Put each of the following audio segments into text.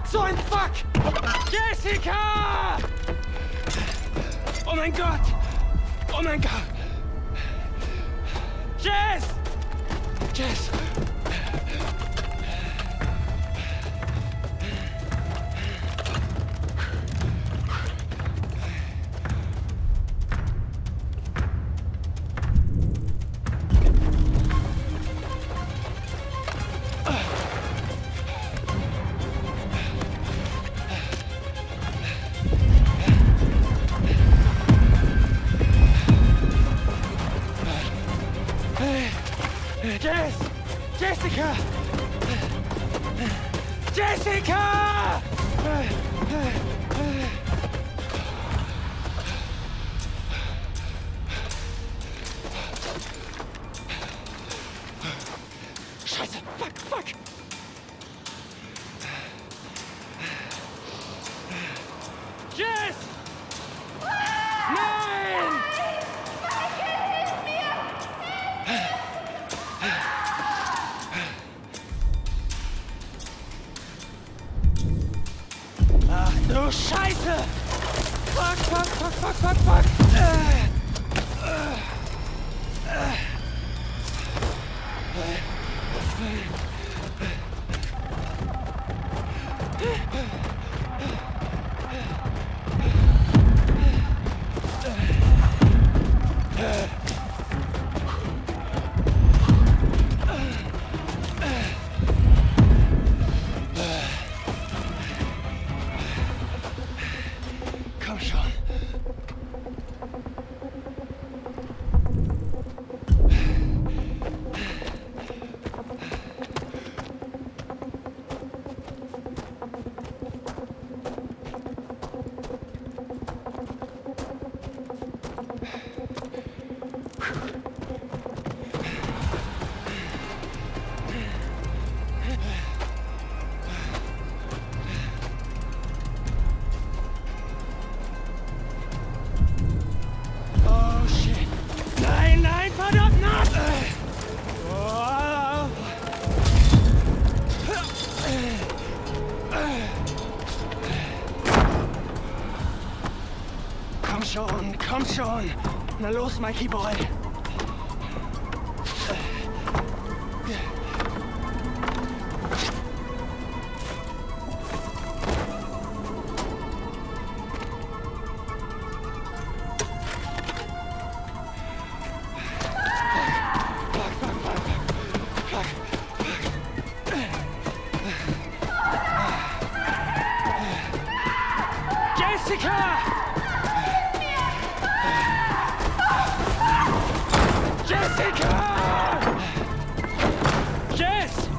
So ein Fuck! Jessica! Oh mein Gott! Oh mein Gott! Jess! Jess! Jess! Jessica! Jessica! Scheiße! Fuck! Fuck! Jess! Nein! Ach du Scheiße! Fuck, fuck, fuck, fuck, fuck, fuck! Komm schon. Komm schon! Na los, Mikey Boy! Jessica! Jessica! Jess!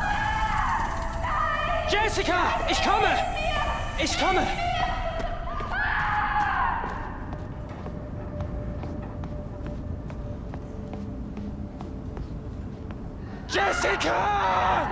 Jessica! Ich komme! Ich komme! Jessica!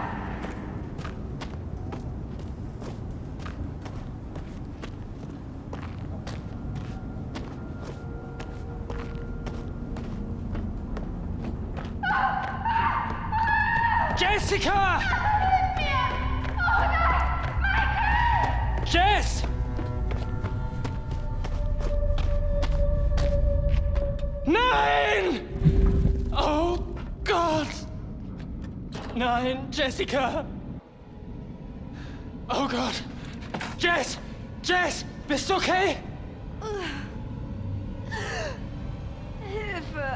Jessica! Hilf mir! Oh nein! Michael! Jess! Nein! Oh Gott! Nein, Jessica! Oh Gott! Jess! Jess! Bist du okay? Hilfe!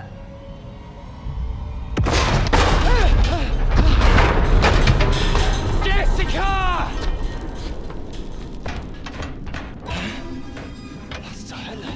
Jessica! Was zur Hölle?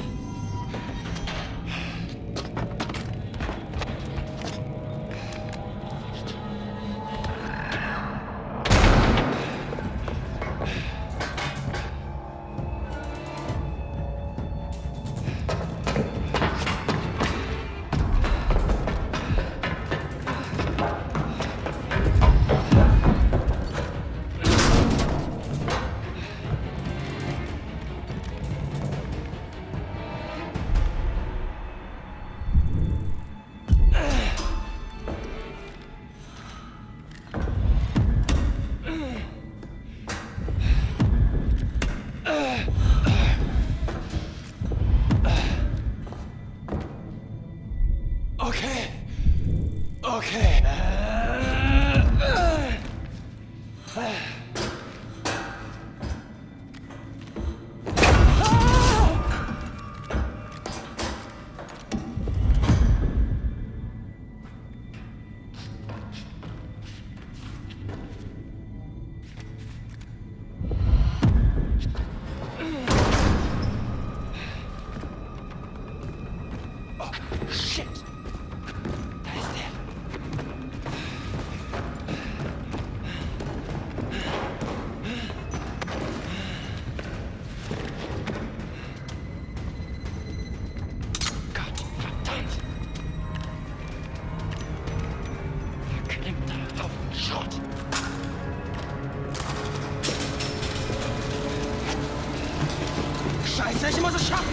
Scheiße, ich muss es schaffen!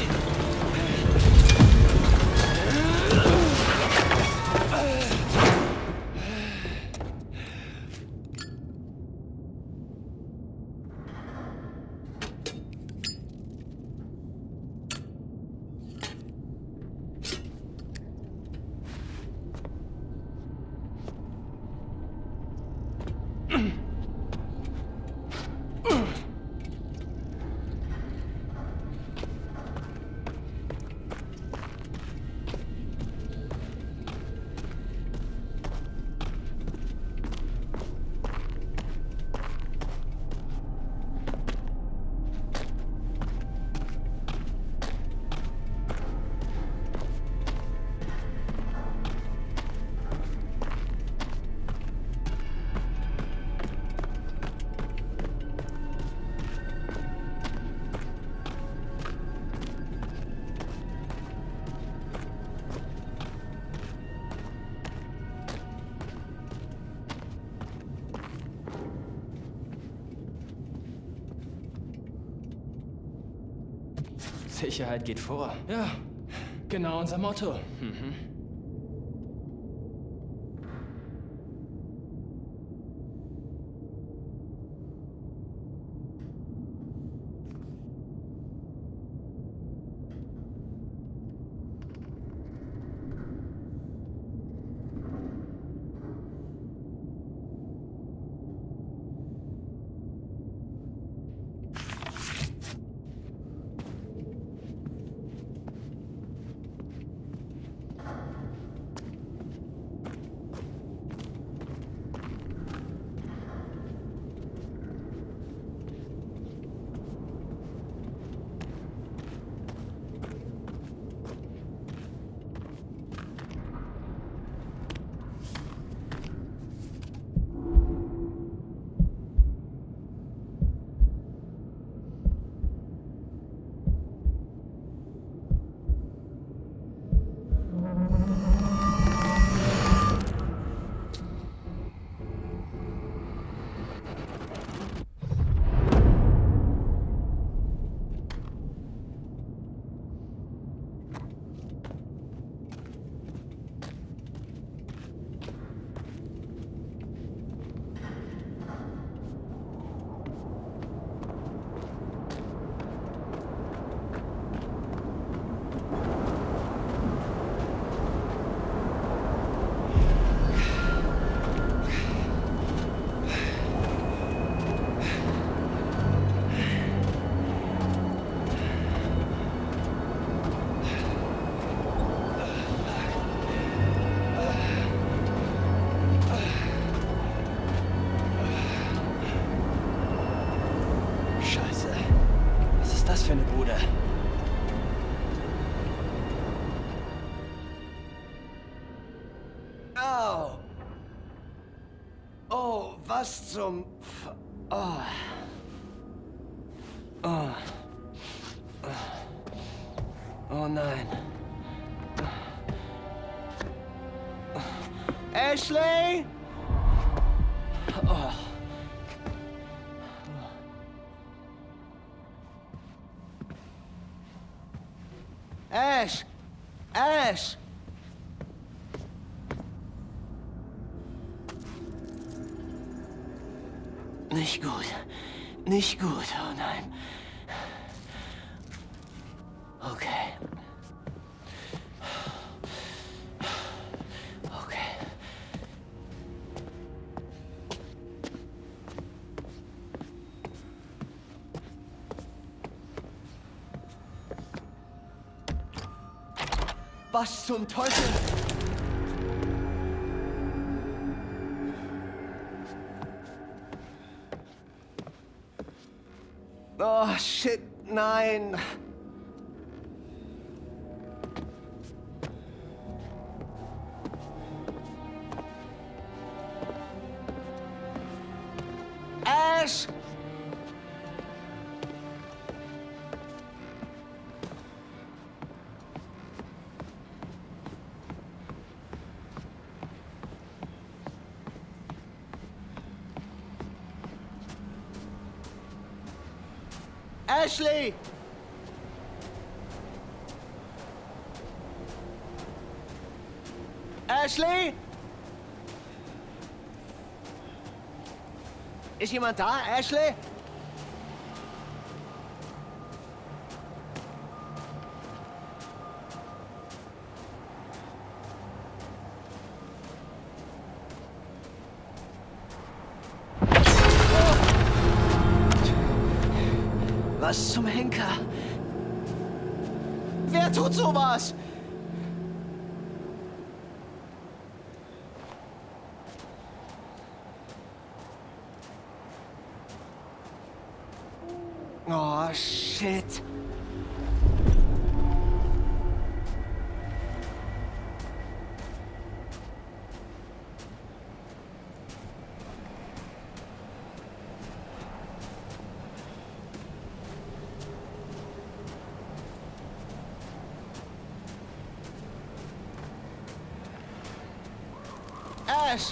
Sicherheit geht vor. Ja, genau unser Motto. Für eine Bude. Au! Oh, was zum... Oh. Oh. Oh nein. Ashley! Oh. Ash! Ash! Nicht gut. Nicht gut. Oh nein. Okay. Okay. Was zum Teufel? Oh, shit, nein. Ash! Ashley! Ashley? Ist jemand da, Ashley? Was zum Henker? Wer tut sowas? Oh, shit. Ash!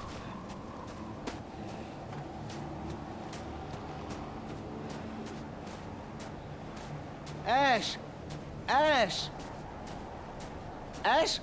Ash! Ash! Ash!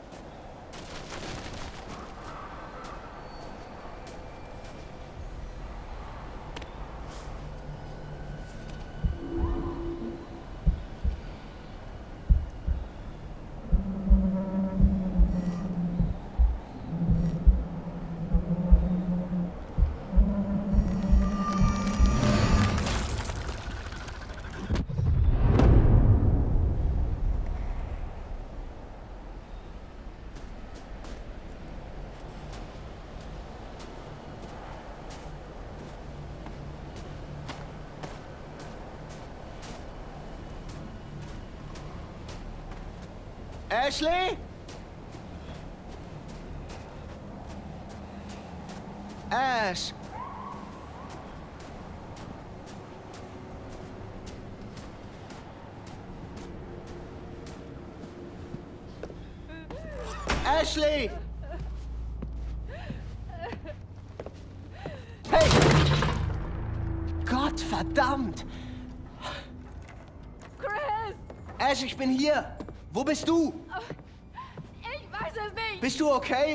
Ashley? Ash? Ashley! Hey! Gott verdammt! Chris! Ash, ich bin hier! Wo bist du? Ich weiß es nicht! Bist du okay?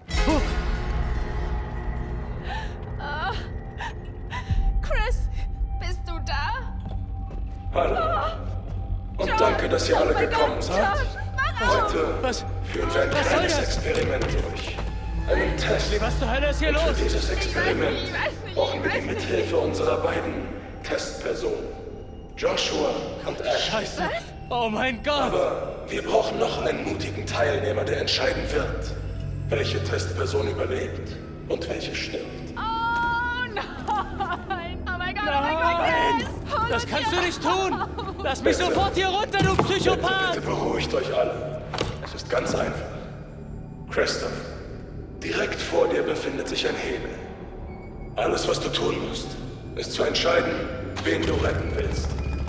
Chris, bist du da? Hallo. Und danke, dass ihr alle gekommen seid. Heute führen wir ein kleines Experiment durch. Einen Test. Was zur Hölle ist hier Und für los? dieses Experiment Ich weiß nicht, brauchen wir die Mithilfe unserer beiden Testpersonen. Joshua und Ash. Scheiße. Oh mein Gott. Aber wir brauchen noch einen mutigen Teilnehmer, der entscheiden wird, welche Testperson überlebt und welche stirbt. Oh nein! Oh mein Gott, oh mein Gott, Nein! Chris! Hol Das mich kannst du hier nicht tun! Lass mich Bitte. sofort hier runter, du Psychopath! Bitte beruhigt euch alle. Es ist ganz einfach. Christoph, direkt vor dir befindet sich ein Hebel. Alles, was du tun musst, ist zu entscheiden, wen du retten willst.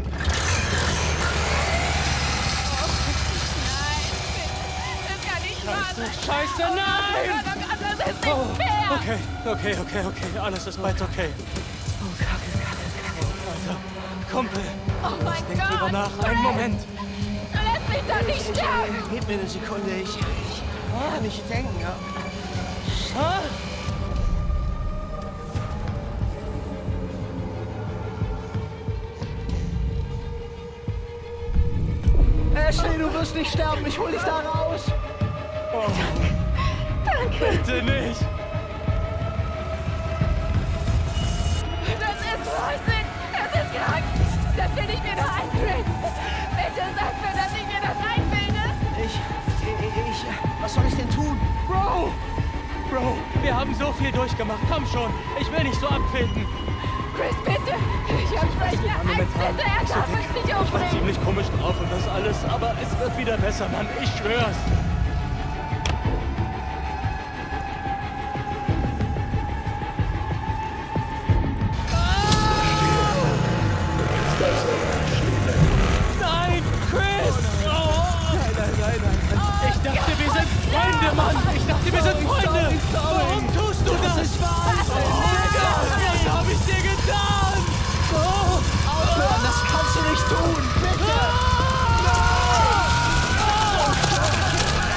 Das kann nicht wahr sein! Scheiße, nein! Oh Gott, das ist nicht Oh, fair! okay. Alles ist bald okay. Oh, Kacke. Alter, Kumpel, Oh mein denk drüber Gott! nach. Einen Moment. Lass mich doch nicht sterben! Gib mir eine Sekunde. Ich kann nicht denken. Ah? Ashley, du wirst nicht sterben. Ich hol dich da raus. Oh. Danke. Bitte nicht. Das ist Blödsinn! Das ist krank! Das will ich mir nur einbilden! Bitte sag mir, dass ich mir das einbilde! Was soll ich denn tun? Bro, wir haben so viel durchgemacht. Komm schon. Ich will nicht so abtreten. Chris, bitte! Ich verspreche dir eins, bitte! Er darf uns nicht Ich war umbringen! ziemlich komisch drauf und das alles, aber es wird wieder besser, Mann. Ich schwör's. Nein, Chris! Nein. Ich dachte, wir sind Freunde, Mann! Ich dachte, wir sind Freunde! Warum tust du das? ist wahr. Was hab ich dir getan? Oh! Aufhören, das kannst du nicht tun. Bitte.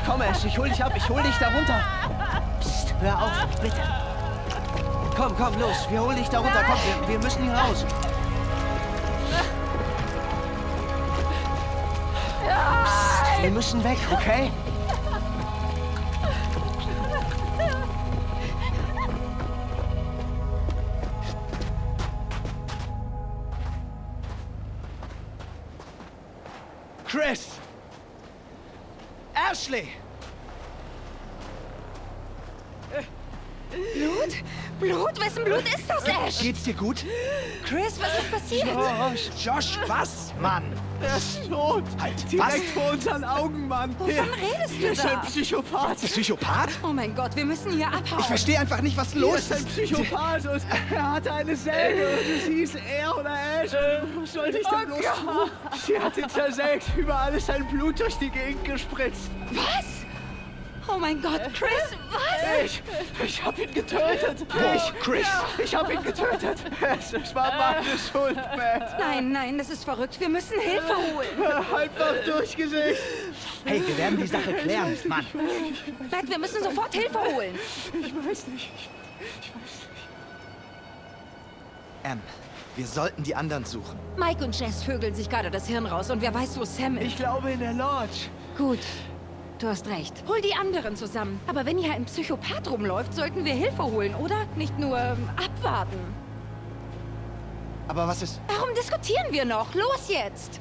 Komm, Ash, ich hol dich ab, ich hol dich da runter. Psst, hör auf, bitte. Komm, komm, los, wir holen dich da runter. Komm, wir müssen hier raus. Psst, wir müssen weg, okay? Chris! Ashley! Blut? Blut? Wessen Blut ist das, Ash? Geht's dir gut? Chris, was ist passiert? Josh, was, Mann? Er ist tot. Halt, Direkt vor unseren Augen, Mann. Wovon redest du Er ist ein da? Psychopath. Psychopath? Oh mein Gott, wir müssen hier abhauen. Ich verstehe einfach nicht, was Er los ist ein ist. Psychopath und er hatte eine Säge und es hieß er oder Ash. Was sollte ich denn bloß tun? Sie hat ihn zersägt, überall ist sein Blut durch die Gegend gespritzt. Was? Oh mein Gott, Chris, was? Ich hab ihn getötet. Chris. Ich hab ihn getötet. Es war meine Schuld, Matt. Nein, nein, das ist verrückt. Wir müssen Hilfe holen. Einfach durchgesägt. Hey, wir werden die Sache klären, Mann. Matt, wir müssen sofort Hilfe holen. Ich weiß nicht. Wir sollten die anderen suchen. Mike und Jess vögeln sich gerade das Hirn raus und wer weiß, wo Sam ist. Ich glaube in der Lodge. Gut, du hast recht. Hol die anderen zusammen. Aber wenn hier ein Psychopath rumläuft, sollten wir Hilfe holen, oder? Nicht nur abwarten. Aber was ist... Warum diskutieren wir noch? Los jetzt!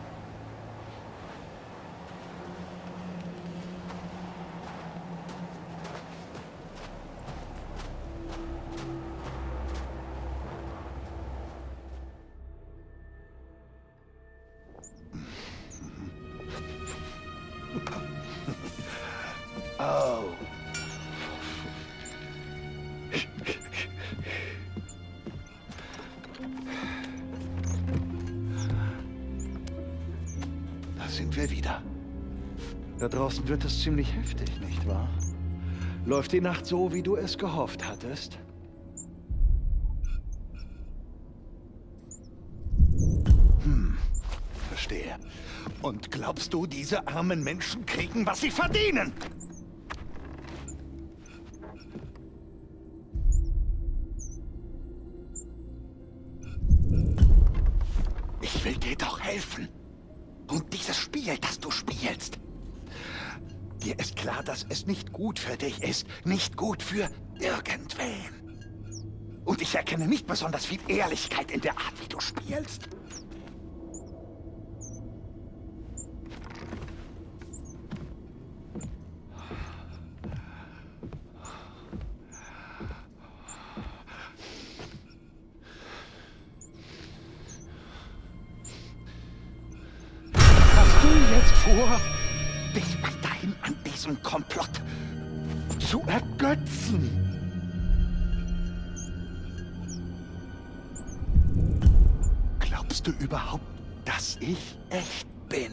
Oh. Da sind wir wieder. Da draußen wird es ziemlich heftig, nicht wahr? Läuft die Nacht so, wie du es gehofft hattest? Verstehe. Und glaubst du, diese armen Menschen kriegen, was sie verdienen? Ich will dir doch helfen. Und dieses Spiel, das du spielst. Dir ist klar, dass es nicht gut für dich ist. Nicht gut für irgendwen. Und ich erkenne nicht besonders viel Ehrlichkeit in der Art, wie du spielst. Hast du jetzt vor, dich weiterhin an diesem Komplott zu ergötzen? Glaubst du überhaupt, dass ich echt bin?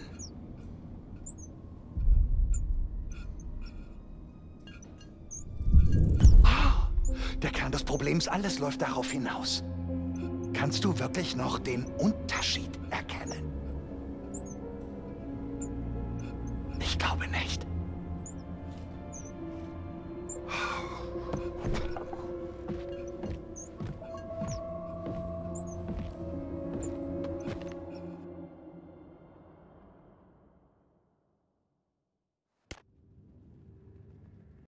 Der Kern des Problems, alles läuft darauf hinaus. Kannst du wirklich noch den Unterschied erkennen? Ich glaube nicht.